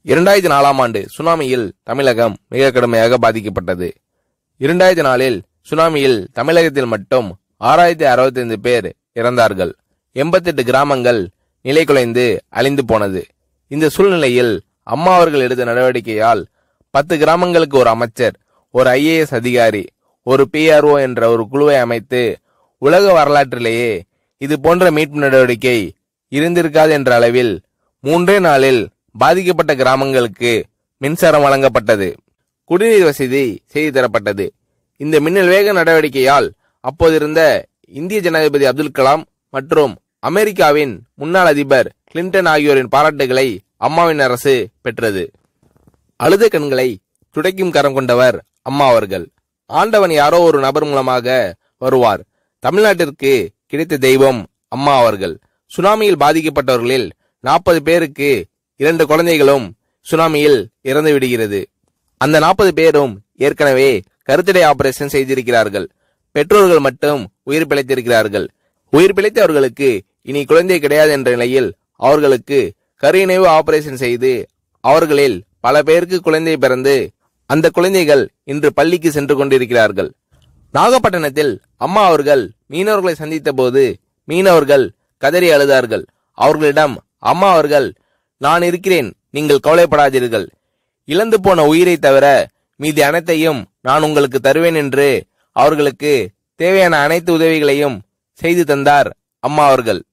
2004ஆம் ஆண்டு சுனாமியில் தமிழகம் மிக கடுமையாக பாதிக்கப்பட்டது. 2004இல் சுனாமியில் தமிழகத்தில் மட்டும் 6065 பேர் இறந்தார்கள். 88 கிராமங்கள் நிலை குலைந்து அழிந்து போனது. இந்த சூழ்நிலையில் அம்மா அவர்கள் எடுத்த நடவடிக்கையால் 10 கிராமங்களுக்கு ஒரு அமைச்சர், ஒரு IAS அதிகாரி, ஒரு PRO என்ற ஒரு குழுவை அமைத்து உலக வரலாற்றிலேயே இது போன்ற மீட்பு நடவடிக்கை இருந்திருக்காது என்ற அளவில் 3 நாளில் பாதிக்கப்பட்ட கிராமங்களுக்கு மின்சாரம் வழங்கப்பட்டது. குடிநீர் வசதி செய்து தரப்பட்டது. இந்த மின்னல் வேக நடவடிக்கையால் அப்போதிருந்த இந்திய ஜனாதிபதி அப்துல் கலாம் மற்றும் அமெரிக்காவின் முன்னாள் அதிபர் கிளின்டன் ஆகியோரின் பாராட்டுகளை அம்மாவின் அரசு பெற்றது. அழுத கண்களை துடைக்கும் கரம் கொண்டவர் அம்மா அவர்கள். ஆண்டவன் யாரோ ஒரு நபர் மூலமாக வருவார். தமிழ்நாட்டிற்கு கிடைத்த தெய்வம் அம்மா அவர்கள். சுனாமியில் பாதிக்கப்பட்டவர்களில் 40 பேருக்கு 2 குழந்தைகளும் சுனாமியில் இறந்து விடுகிறது. அந்த 40 பேரும் ஏற்கனவே கருத்தடை ஆபரேஷன் செய்திருக்கிறார்கள். பெற்றோர்கள் மட்டும் உயிர் பிழைத்திருக்கிறார்கள். உயிர் பிழைத்தவர்களுக்கு இனி குழந்தை கிடையாது என்ற நிலையில் அவர்களுக்கு கருணைவு ஆபரேஷன் செய்து அவர்களில் பல பேருக்கு குழந்தை பிறந்து அந்த குழந்தைகள் இன்று பள்ளிக்கு சென்று கொண்டிருக்கிறார்கள். நாகப்பட்டினத்தில் அம்மா அவர்கள் மீனவர்களை சந்தித்த போது மீனவர்கள் கதறி அழுதார்கள். அவர்களிடம் அம்மா அவர்கள், நான் இருக்கிறேன், நீங்கள் கவலைப்படாதீர்கள், இழந்து போன உயிரை தவிர மீதி அனைத்தையும் நான் உங்களுக்கு தருவேன் என்று அவர்களுக்கு தேவையான அனைத்து உதவிகளையும் செய்து தந்தார் அம்மா அவர்கள்.